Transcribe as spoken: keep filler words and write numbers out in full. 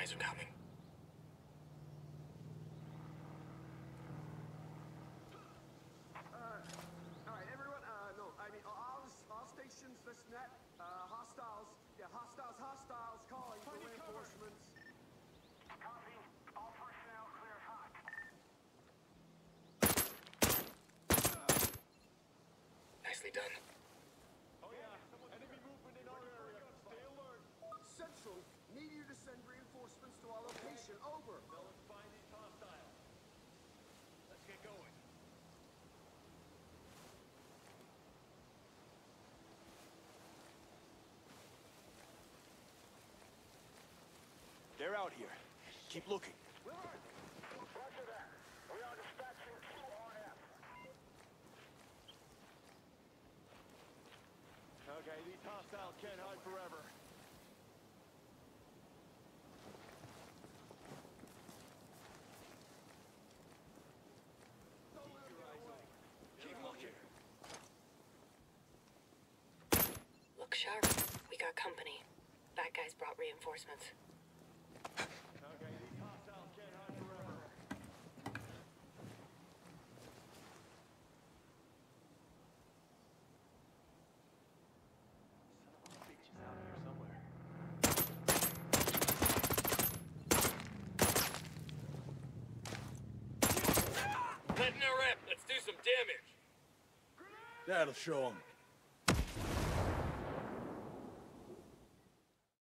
guys are coming. Uh, alright, everyone, uh, no, I mean, all, all stations, listen that, uh, hostiles, yeah, hostiles, hostiles, calling for reinforcements. Copy. All personnel clear hot. Nicely done. Oh yeah, enemy movement in our area. Stay alert. Central, need you to send reinforcements to our location, over. Now let's find these hostiles. Let's get going. They're out here. Keep looking. Roger that. We are dispatching Q R F. Okay, these hostiles can't hide forever. Keep looking. Look sharp. We got company. Bad guys brought reinforcements. Okay, these hostiles can't hide forever. Son of a bitch is out here somewhere. Letting her rip. Let's do some damage. That'll show them.